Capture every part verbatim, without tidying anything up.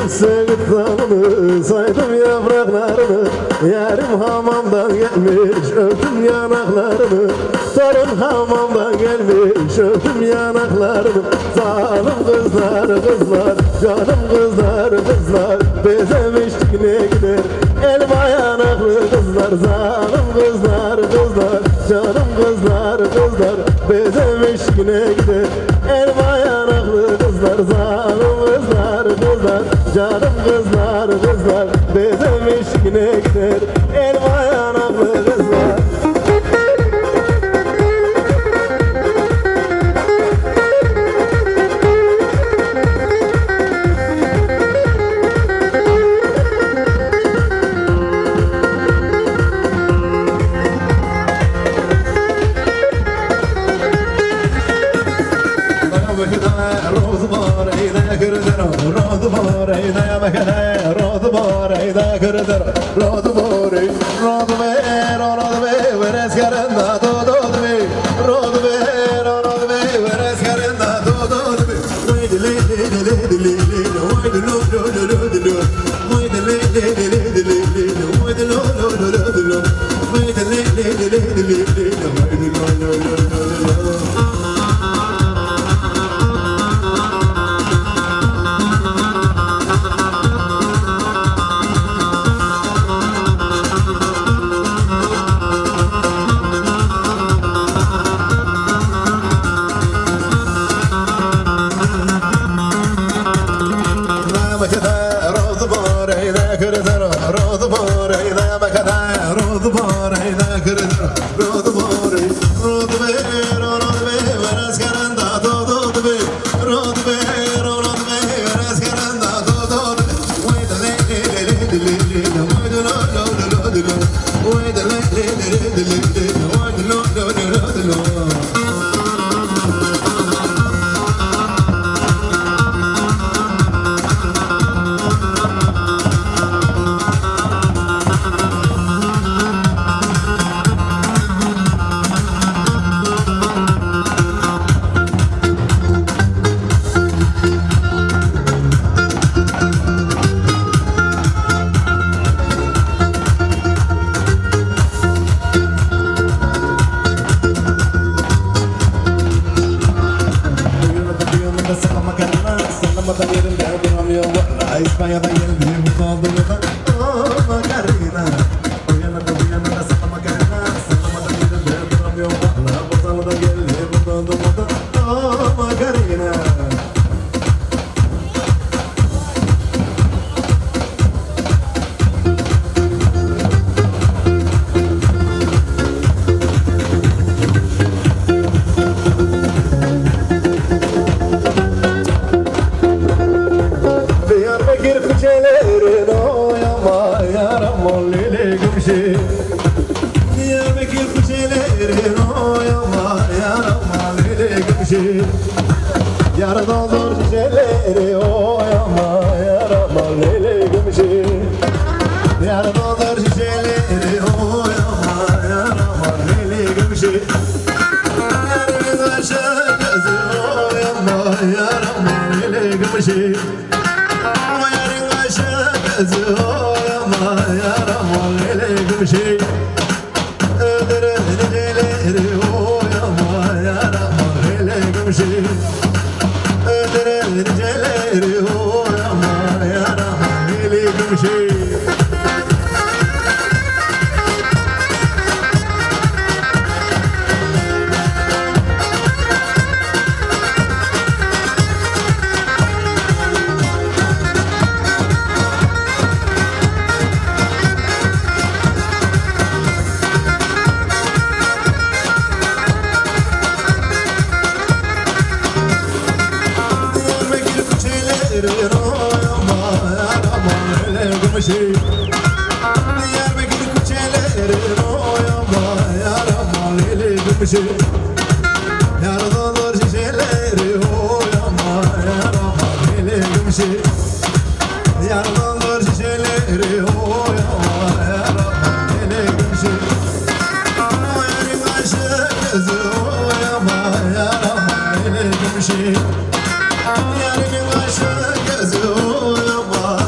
Sevgit dalını saydım yapraklarını Yarim hamamdan gelmiş öptüm yanaklarını Torun hamamdan gelmiş öptüm yanaklarını Zalim kızlar kızlar canım kızlar kızlar Bezemiştik ne gider elma yanaklı kızlar Zalim kızlar kızlar canım kızlar kızlar Bezemiştik ne gider elma yanaklı kızlar Zalim kızlar kızlar canım kızlar kızlar Bezemiştik ne gider elma yanaklı kızlar Yarın aşağı gözü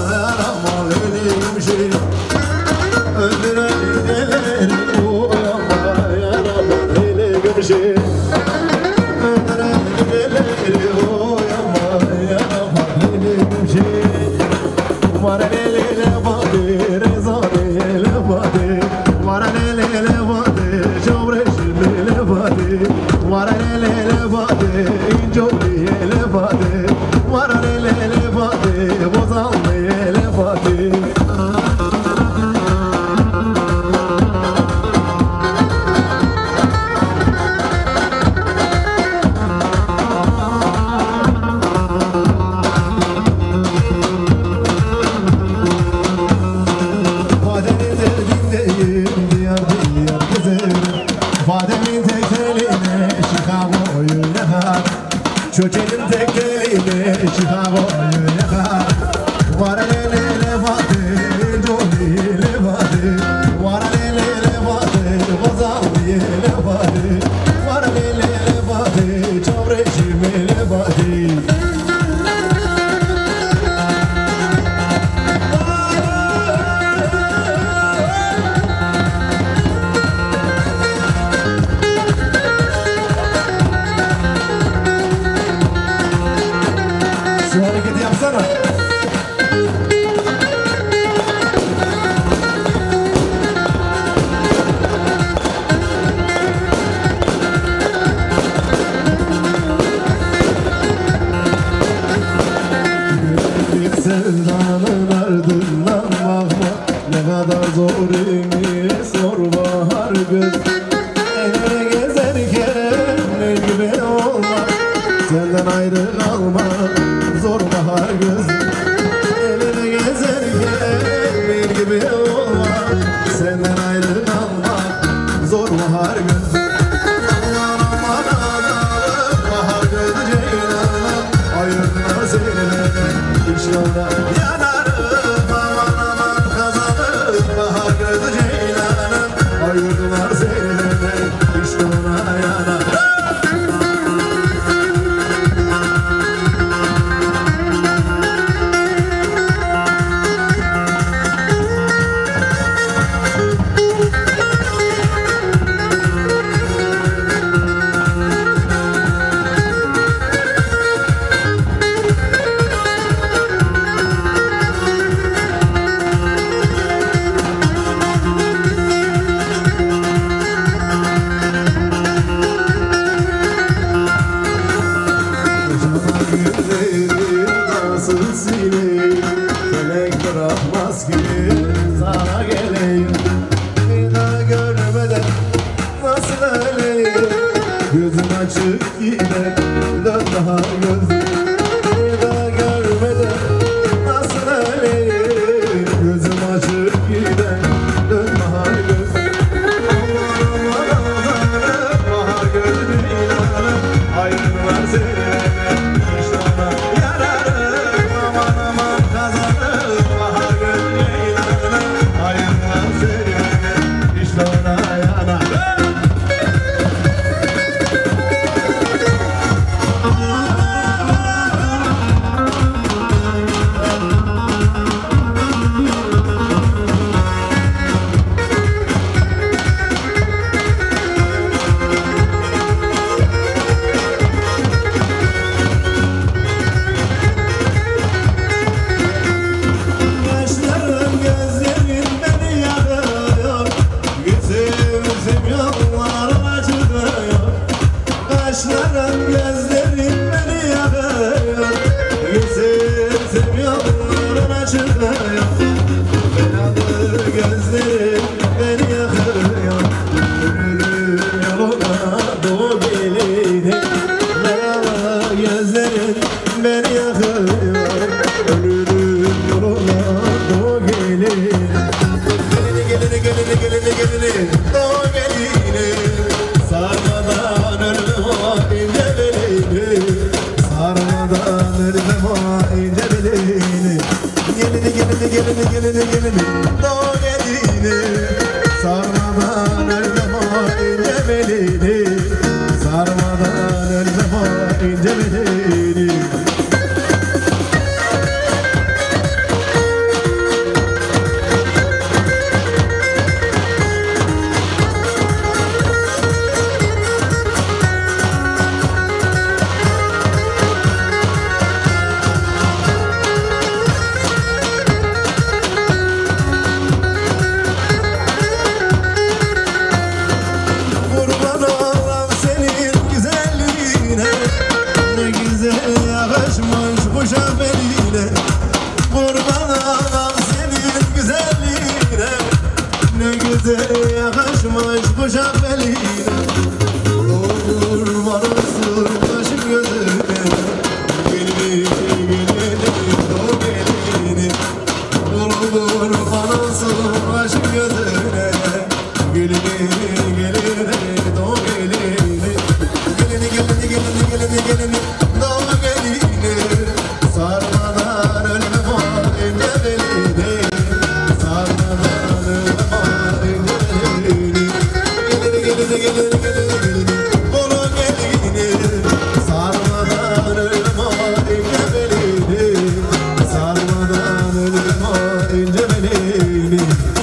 yakışmış bu şafeline, kurban ağam senin güzelliğine. Ne güzel yakışmış bu şafeline, kurban olsun başım gözüne. Gelini gelini doğ gelini, kurban olsun başım gözüne. Gelini gelini doğ gelini, gelini gelini gelini gelini gelini doğ gelini. Sarmadan ölmem o ince belini, sarmadan ölmem o ince belini. Gelini gelini gelini gelini gelini bolu gelini, sarmadan ölmem o ince belini, sarmadan ölmem o ince belini.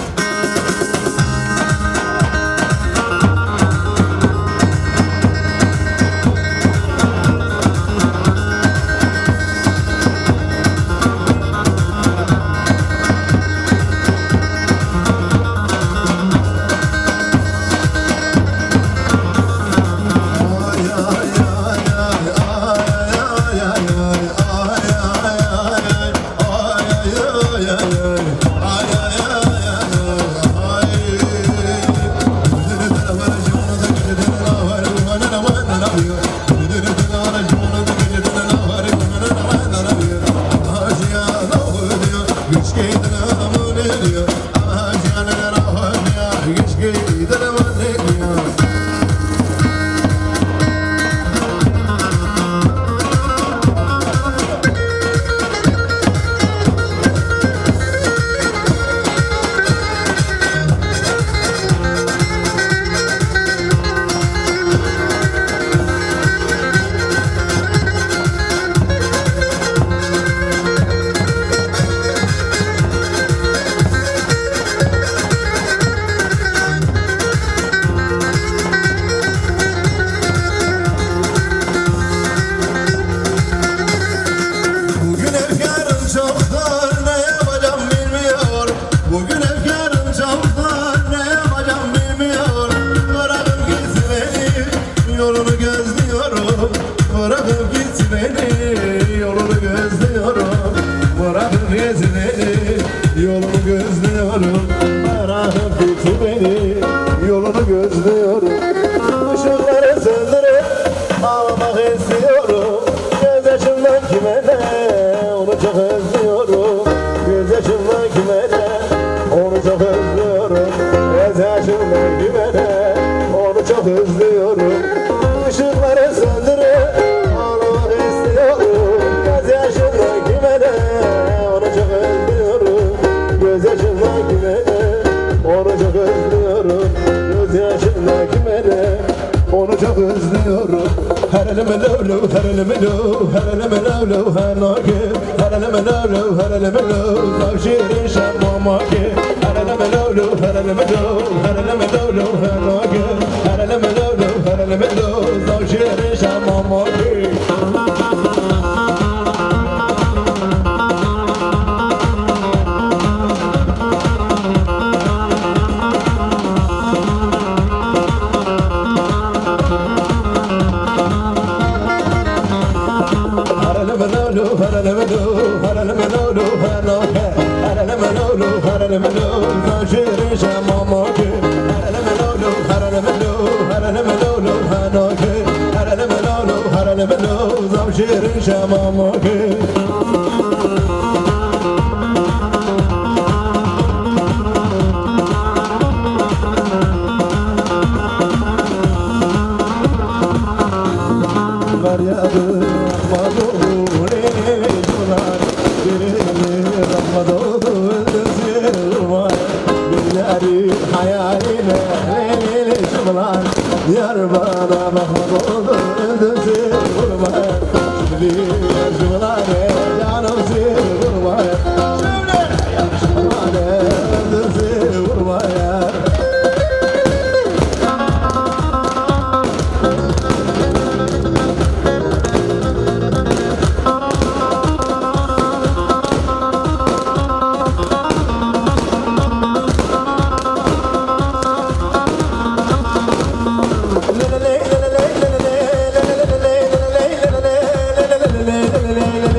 Yolunu gözlüyorum, bırakıp git beni. Yolunu gözlüyorum, ışıkları söndürüp ağlamak istiyorum. Göz yaşımdan kime ne, onu çok özlüyorum. Göz yaşımdan kime ne, onu çok özlüyorum. Göz yaşımdan kime ne, onu çok özlüyorum. Işıkları söndürüp ağlamak istiyorum. Göz yaşımdan kime ne, onu çok özlüyorum. Göz yaşımdan kime ne, onu çok özlüyorum. Göz yaşımdan kime ne, onu çok özlüyorum. Her elime lolo, her elime lo, her elime lolo, her nake. Her elime lolo, her elime lo, zavşirin şamamake. Her elime lolo, her elime lo, her elime lolo, her nake. Her elime lolo, her elime lo, zavşirin şamamake. Şirin şamamake. Var yadı Ahmadoğlu ne cunar, birine Rahmadoğlu öldürsün var. Birileri hayaline leyli cunar, yar bana Rahmadoğlu öldürsün var. Şimdi cunar canım seni var. Şimdi cunar öldürsün var. la la la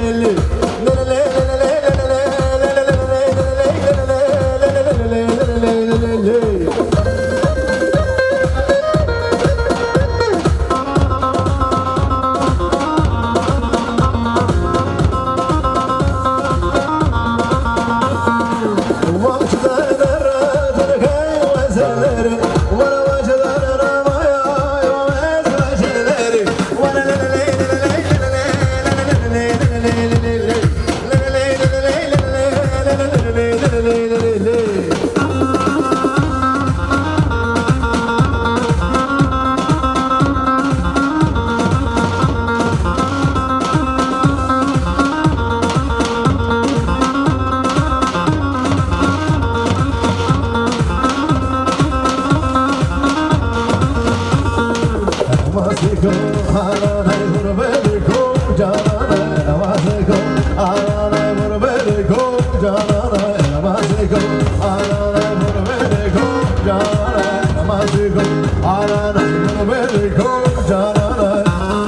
Ananay vur beni kop cananay Namazı kop Ananay vur beni kop cananay Namazı kop Ananay vur beni kop cananay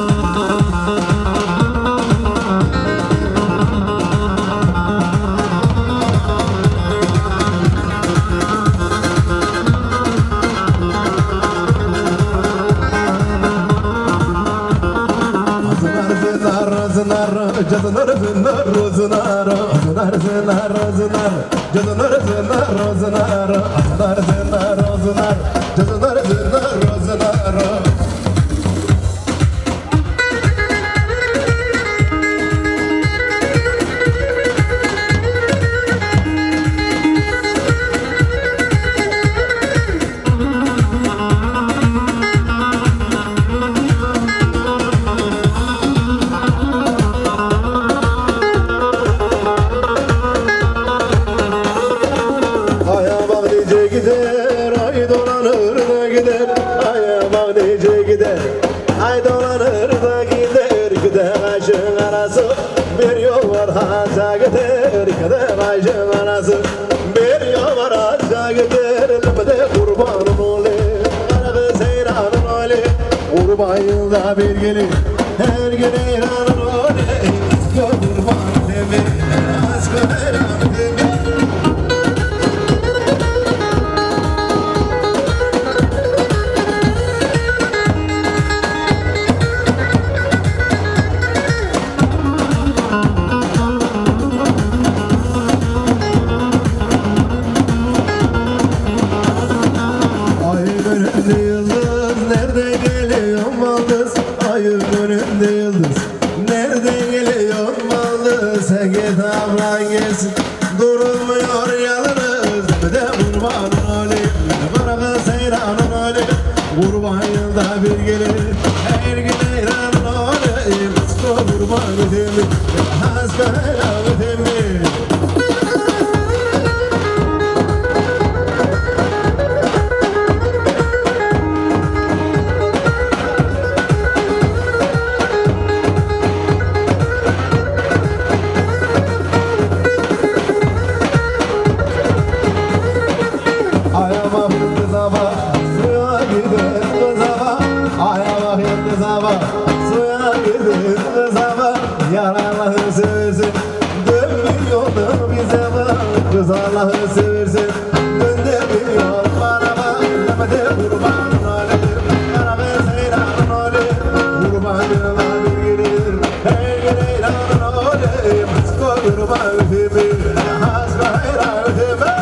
Zınar zınar zınar zınar zınar zınar zınar zınar zınar zınar zınar zınar zınar zınar zınar zınar Bir yol var haca gider, kede başım anası. Bir yol var haca gider, limde kurbanım olayım. Karagı seyranım olayım, kurban yılda bir gelir. Her gün eyranım olayım, askı kurban demir, askı eyranım demir. Durulmuyor yalnız bir de kurbanın olayım. Karagı seyranın olayım, kurban yılda bir gelir. Her gün eyranın olayım, askı kurban demir, askı eyranı demir. Kız Allah'ı seversen dön de bir yol bana bak. Lemede kurbanın olayım, karagı seyranın olayım. Kurban yılda bir gelir, her gün eyranın olayım. Askı kurban demir, askı eyranı demir.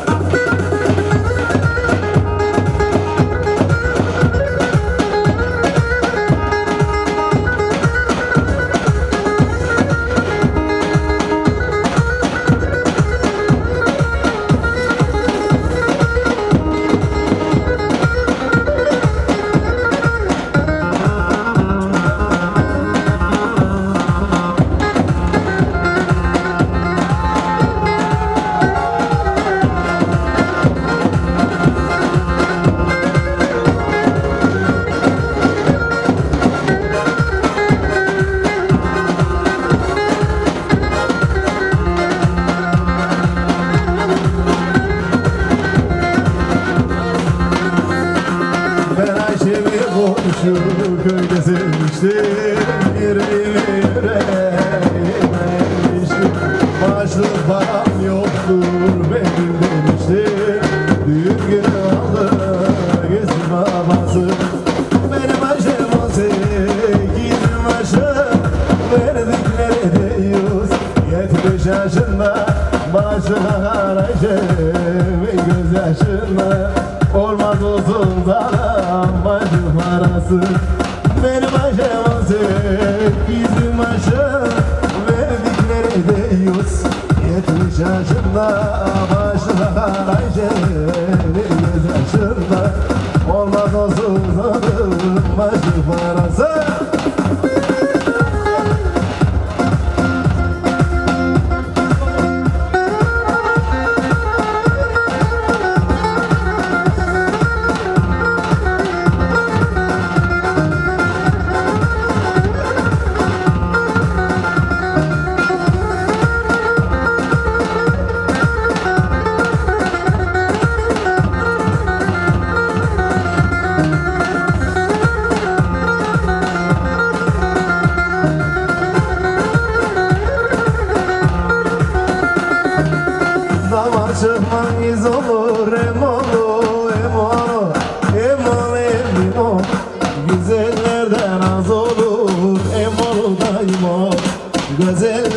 Şu köyde sevmiştim, yüreğime yüreğime ermiştim. Başlık param yoktur benim demiştim. Düğün günü aldı gezim babası. Benim aşım on sekizim aşım, verdikleri de yüz yetmiş yaşında. Başına karışım göz yaşında. Olmaz olsun sana bacı parası. Benim aşım on sekizim aşım, verdikleri de yüz yetmiş yaşında. Başına karışım göz yaşında. Olmaz olsun sana bacı parası.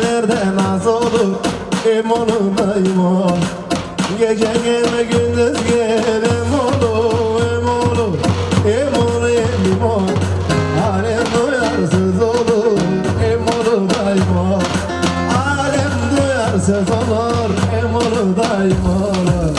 nerede naz olur emonuna imon gece gelme gündüz gel emolu emolu emolu emimon alem duyarsız olur emolu daima alem duyarsız olur emolu daima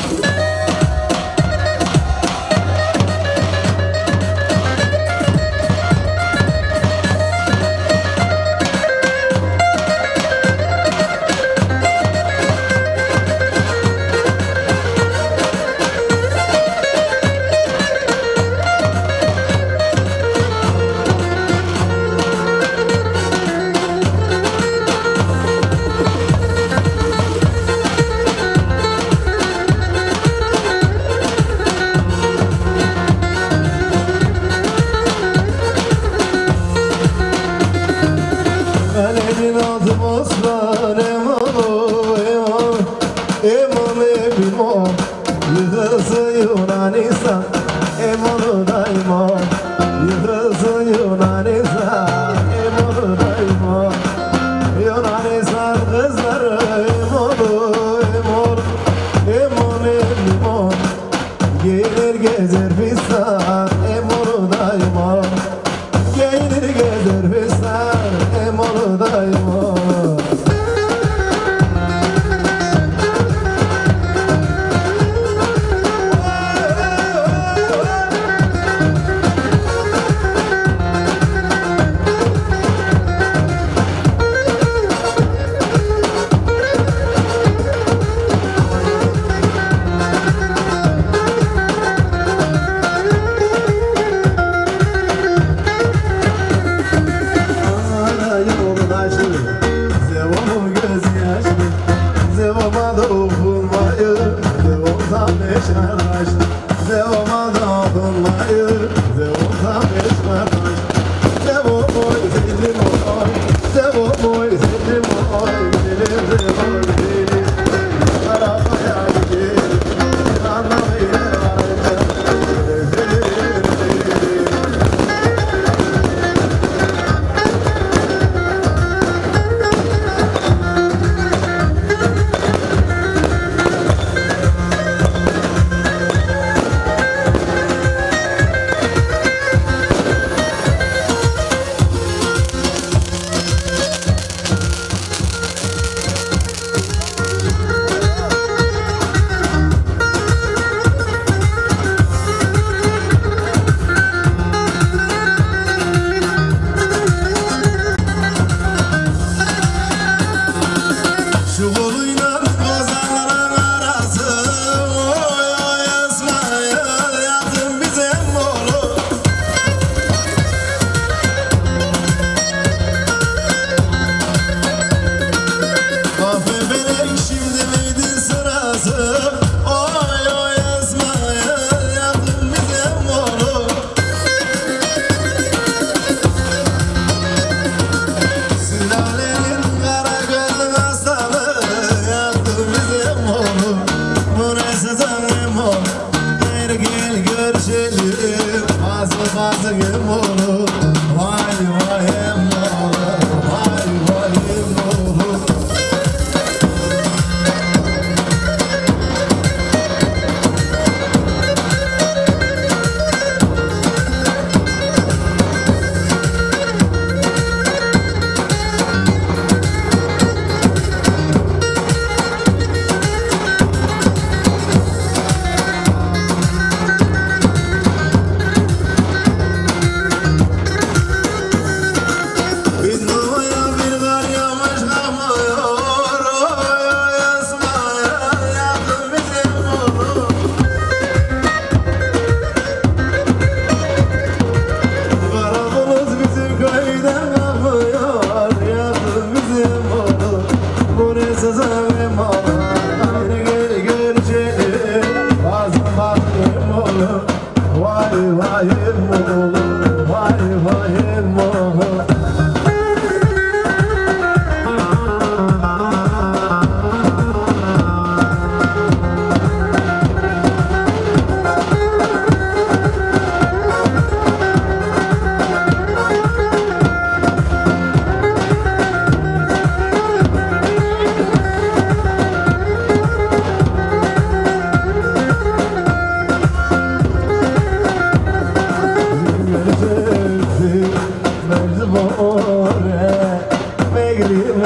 Yunanistan, emolu daima. Yıkılsın Yunanistan, emolu daima. Yunanistan kızları emolu, emolu, emolu emol. Gelir gezer fistan, emolu daima. Gelir gezer fistan, emolu daima.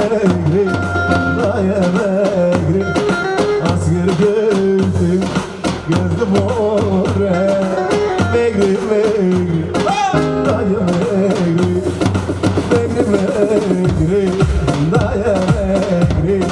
megri, daya megri Asker gözüm, gözüm orre Megri, megri, daya megri Megri, megri, daya megri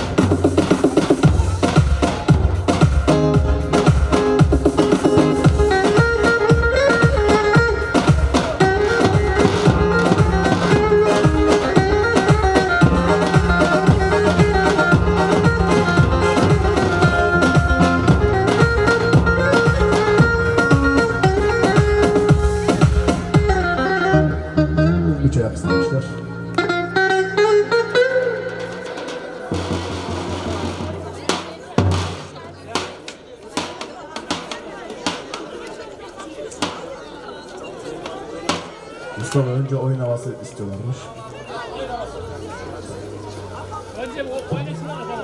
Mustafa önce oyun havası istiyorlarmış. Önce oynasınlar.